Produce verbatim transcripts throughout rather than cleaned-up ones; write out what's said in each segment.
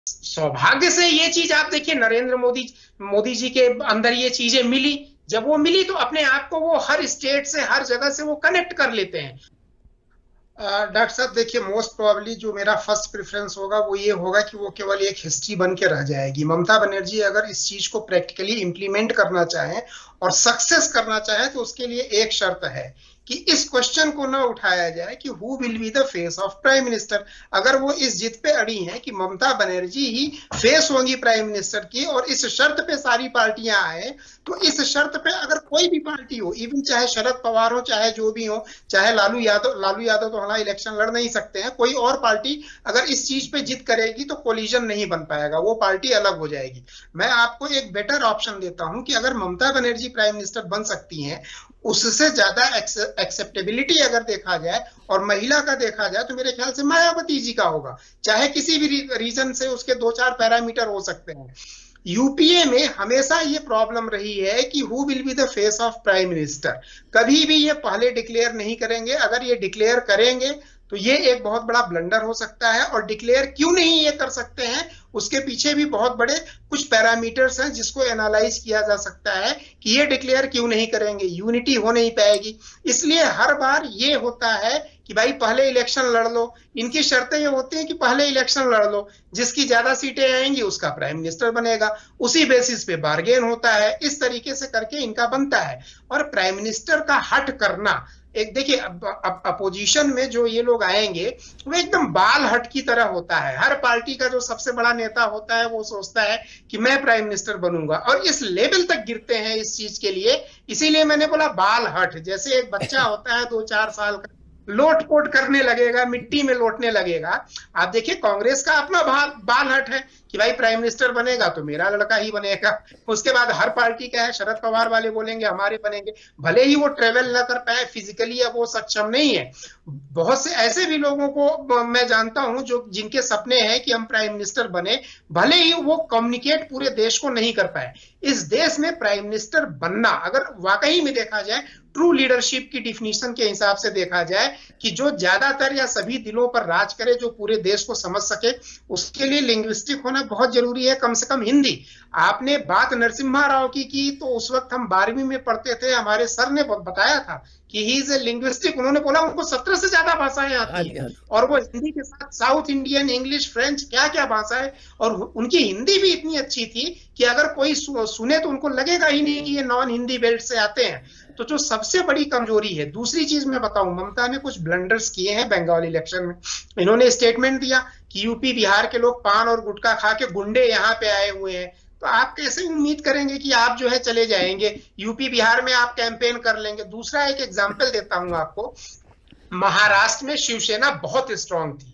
सौभाग्य से ये चीज आप देखिए, नरेंद्र मोदी मोदी जी के अंदर ये चीजें मिली। जब वो मिली तो अपने आप को वो हर स्टेट से, हर जगह से वो कनेक्ट कर लेते हैं। डॉक्टर साहब देखिए, मोस्ट प्रोबेबली जो मेरा फर्स्ट प्रेफरेंस होगा वो ये होगा कि वो केवल एक हिस्ट्री बन के रह जाएगी। ममता बनर्जी अगर इस चीज को प्रैक्टिकली इंप्लीमेंट करना चाहें और सक्सेस करना चाहें तो उसके लिए एक शर्त है कि इस क्वेश्चन को ना उठाया जाए कि who will be the face of prime minister. अगर वो इस जिद पे अड़ी हैं कि ममता बनर्जी ही फेस होंगी प्राइम मिनिस्टर की, और इस शर्त पे सारी पार्टियां आए, तो इस शर्त पे अगर कोई भी पार्टी हो, इवन चाहे शरद पवार हो, चाहे जो भी हो, चाहे लालू यादव लालू यादव तो हमारा इलेक्शन लड़ नहीं सकते हैं, कोई और पार्टी अगर इस चीज पे जिद करेगी तो कोलिजन नहीं बन पाएगा, वो पार्टी अलग हो जाएगी। मैं आपको एक बेटर ऑप्शन देता हूं कि अगर ममता बनर्जी प्राइम मिनिस्टर बन सकती हैं, उससे ज्यादा एक्सेप्टेबिलिटी अगर देखा जाए और महिला का देखा जाए तो मेरे ख्याल से मायावती जी का होगा। चाहे किसी भी रीजन से उसके दो चार पैरामीटर हो सकते हैं। यूपीए में हमेशा ये प्रॉब्लम रही है कि who will be the face of prime minister. कभी भी ये पहले डिक्लेयर नहीं करेंगे। अगर ये डिक्लेयर करेंगे तो ये एक बहुत बड़ा ब्लंडर हो सकता है। और डिक्लेयर क्यों नहीं ये कर सकते हैं, उसके पीछे भी बहुत बड़े कुछ पैरामीटर्स हैं जिसको एनालाइज किया जा सकता है कि ये डिक्लेयर क्यों नहीं करेंगे। यूनिटी हो नहीं पाएगी। इसलिए हर बार ये होता है कि भाई पहले इलेक्शन लड़ लो। इनकी शर्तें ये होती हैं कि पहले इलेक्शन लड़ लो, जिसकी ज्यादा सीटें आएंगी उसका प्राइम मिनिस्टर बनेगा, उसी बेसिस पे बार्गेन होता है। इस तरीके से करके इनका बनता है। और प्राइम मिनिस्टर का हट करना, एक देखिए, अपोजिशन में जो ये लोग आएंगे वो एकदम बाल हट की तरह होता है। हर पार्टी का जो सबसे बड़ा नेता होता है वो सोचता है कि मैं प्राइम मिनिस्टर बनूंगा, और इस लेवल तक गिरते हैं इस चीज के लिए। इसीलिए मैंने बोला बाल हट। जैसे एक बच्चा होता है दो चार साल का, लोट पोट करने लगेगा, मिट्टी में लोटने लगेगा। आप देखिए कांग्रेस का अपना बाल हट है कि भाई प्राइम मिनिस्टर बनेगा तो मेरा लड़का ही बनेगा। उसके बाद हर पार्टी का है, शरद पवार वाले बोलेंगे हमारे बनेंगे, भले ही वो ट्रेवल ना कर पाए फिजिकली, अब वो सक्षम नहीं है। बहुत से ऐसे भी लोगों को मैं जानता हूं जो जिनके सपने हैं कि हम प्राइम मिनिस्टर बने, भले ही वो कम्युनिकेट पूरे देश को नहीं कर पाए। इस देश में प्राइम मिनिस्टर बनना, अगर वाकई में देखा जाए ट्रू लीडरशिप की डिफिनीशन के हिसाब से देखा जाए कि जो ज्यादातर या सभी दिलों पर राज करे, जो पूरे देश को समझ सके, उसके लिए लिंग्विस्टिक होना बहुत जरूरी है। कम से कम हिंदी। आपने बात नरसिम्हा राव की की तो उस वक्त हम बारहवीं में पढ़ते थे, हमारे सर ने बताया था कि ही इज ए लिंग्विस्टिक। उन्होंने बोला उनको सत्रह से ज्यादा भाषाएं आती हैं, और वो हिंदी के साथ साउथ इंडियन, इंग्लिश, फ्रेंच, क्या क्या भाषाएं, और उनकी हिंदी भी इतनी अच्छी थी कि अगर कोई सुने तो उनको लगेगा ही नहीं कि ये नॉन हिंदी बेल्ट से आते हैं। तो जो सबसे बड़ी कमजोरी है। दूसरी चीज मैं बताऊं, ममता ने कुछ ब्लंडर्स किए हैं बंगाल इलेक्शन में। इन्होंने स्टेटमेंट दिया कि यूपी बिहार के लोग पान और गुटखा खा के गुंडे यहाँ पे आए हुए हैं। तो आप कैसे उम्मीद करेंगे कि आप जो है चले जाएंगे यूपी बिहार में, आप कैंपेन कर लेंगे। दूसरा एक एग्जाम्पल देता हूं आपको, महाराष्ट्र में शिवसेना बहुत स्ट्रांग थी,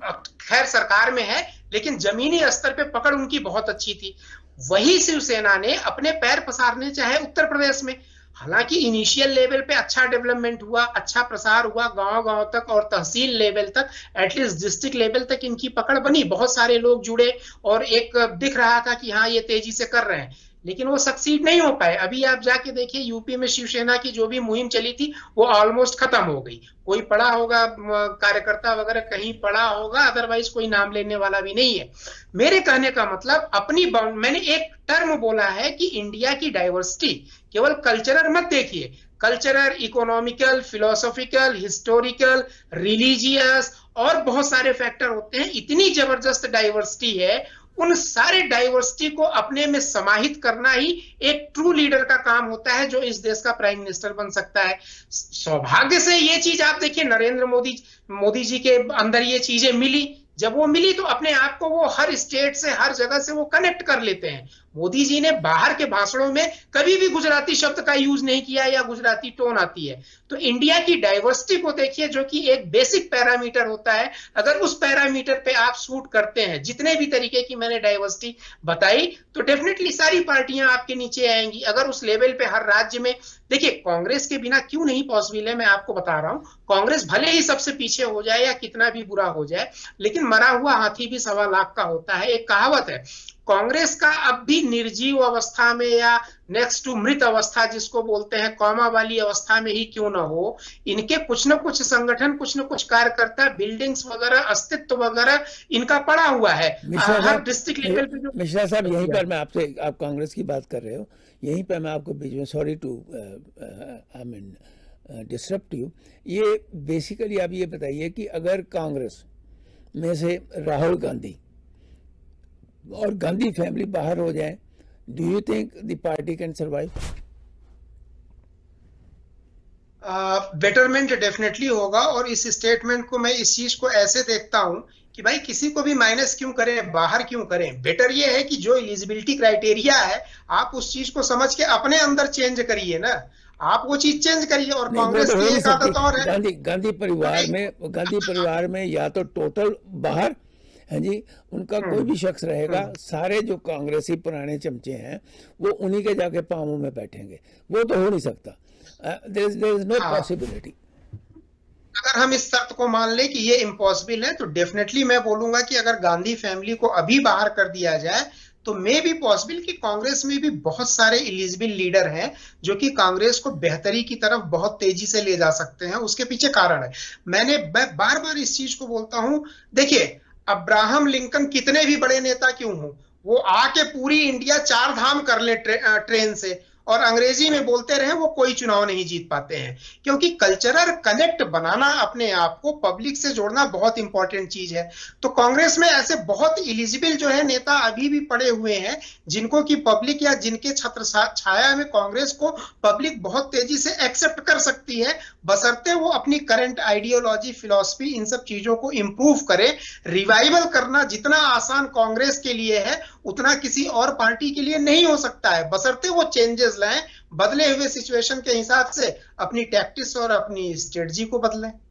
खैर सरकार में है, लेकिन जमीनी स्तर पे पकड़ उनकी बहुत अच्छी थी। वही शिवसेना ने अपने पैर पसारने चाहे उत्तर प्रदेश में। हालांकि इनिशियल लेवल पे अच्छा डेवलपमेंट हुआ, अच्छा प्रसार हुआ गांव गांव तक और तहसील लेवल तक, एटलीस्ट डिस्ट्रिक्ट लेवल तक इनकी पकड़ बनी, बहुत सारे लोग जुड़े और एक दिख रहा था कि हाँ ये तेजी से कर रहे हैं, लेकिन वो सक्सीड नहीं हो पाए। अभी आप जाके देखिए यूपी में शिवसेना की जो भी मुहिम चली थी वो ऑलमोस्ट खत्म हो गई। कोई पड़ा होगा कार्यकर्ता वगैरह कहीं पड़ा होगा, अदरवाइज कोई नाम लेने वाला भी नहीं है। मेरे कहने का मतलब, अपनी मैंने एक टर्म बोला है कि इंडिया की डाइवर्सिटी केवल कल्चरल मत देखिए, cultural, economical, philosophical, historical, religious और बहुत सारे फैक्टर होते हैं। इतनी जबरदस्त डाइवर्सिटी है, उन सारे डाइवर्सिटी को अपने में समाहित करना ही एक ट्रू लीडर का काम होता है जो इस देश का प्राइम मिनिस्टर बन सकता है। सौभाग्य से ये चीज आप देखिए, नरेंद्र मोदी मोदी जी के अंदर ये चीजें मिली। जब वो मिली तो अपने आप को वो हर स्टेट से, हर जगह से वो कनेक्ट कर लेते हैं। मोदी जी ने बाहर के भाषणों में कभी भी गुजराती शब्द का यूज नहीं किया या गुजराती टोन आती है। तो इंडिया की डाइवर्सिटी को देखिए, जो कि एक बेसिक पैरामीटर होता है। अगर उस पैरामीटर पे आप शूट करते हैं, जितने भी तरीके की मैंने डाइवर्सिटी बताई, तो डेफिनेटली सारी पार्टियां आपके नीचे आएंगी। अगर उस लेवल पे हर राज्य में, देखिए कांग्रेस के बिना क्यों नहीं पॉसिबल है, मैं आपको बता रहा हूं। कांग्रेस भले ही सबसे पीछे हो जाए या कितना भी बुरा हो जाए, लेकिन मरा हुआ हाथी भी सवा लाख का होता है। एक कहावत है, कांग्रेस का अब भी निर्जीव अवस्था में या नेक्स्ट टू मृत अवस्था जिसको बोलते हैं, कॉमा वाली अवस्था में ही क्यों ना हो, इनके कुछ न कुछ संगठन, कुछ न कुछ कार्यकर्ता, बिल्डिंग्स वगैरह, अस्तित्व वगैरह इनका पड़ा हुआ है हर डिस्ट्रिक्ट लेवल पे। जो मिश्रा साहब, यहीं पर मैं आपसे, आप कांग्रेस की बात कर रहे हो, यहीं पर मैं आपको बीच में, sorry to I mean disturb you, ये बेसिकली आप ये बताइए कि अगर कांग्रेस में से राहुल गांधी और गांधी फैमिली बाहर हो जाए, do you think the party can survive? Betterment definitely होगा, और इस स्टेटमेंट को मैं इस चीज को ऐसे देखता हूं कि भाई किसी को भी माइनस क्यों करें, बाहर क्यों करें। बेटर ये है कि जो एलिजिबिलिटी क्राइटेरिया है आप उस चीज को समझ के अपने अंदर चेंज करिए ना, आप वो चीज चेंज करिए। और कांग्रेस की एक आदत और है, गांधी गांधी परिवार में गांधी परिवार में या तो टोटल बाहर है जी, उनका कोई भी शख्स रहेगा, सारे जो कांग्रेसी पुराने चमचे हैं वो उन्हीं के जाके पांवों में बैठेंगे, वो तो हो नहीं सकता। There is there is no possibility. अगर हम इस शर्त को मान लें कि ये इम्पॉसिबल है, तो डेफिनेटली मैं बोलूंगा कि अगर गांधी फैमिली को अभी बाहर कर दिया जाए तो मे भी पॉसिबल कि कांग्रेस में भी बहुत सारे एलिजिबल लीडर हैं जो कि कांग्रेस को बेहतरी की तरफ बहुत तेजी से ले जा सकते हैं। उसके पीछे कारण है, मैंने बार बार इस चीज को बोलता हूं, देखिए अब्राहम लिंकन कितने भी बड़े नेता क्यों हो, वो आके पूरी इंडिया चार धाम कर ले ट्रे, ट्रेन से और अंग्रेजी में बोलते रहे, वो कोई चुनाव नहीं जीत पाते हैं। क्योंकि कल्चरल कनेक्ट बनाना, अपने आप को पब्लिक से जोड़ना बहुत इंपॉर्टेंट चीज है। तो कांग्रेस में ऐसे बहुत एलिजिबल जो है नेता अभी भी पड़े हुए हैं जिनको कि पब्लिक या जिनके छत्र छाया में कांग्रेस को पब्लिक बहुत तेजी से एक्सेप्ट कर सकती है, बशर्ते वो अपनी करंट आइडियोलॉजी, फिलॉसफी, इन सब चीजों को इंप्रूव करे। रिवाइवल करना जितना आसान कांग्रेस के लिए है उतना किसी और पार्टी के लिए नहीं हो सकता है, बशर्ते वो चेंजेस लाएं, बदले हुए सिचुएशन के हिसाब से अपनी टैक्टिक्स और अपनी स्ट्रेटजी को बदलें।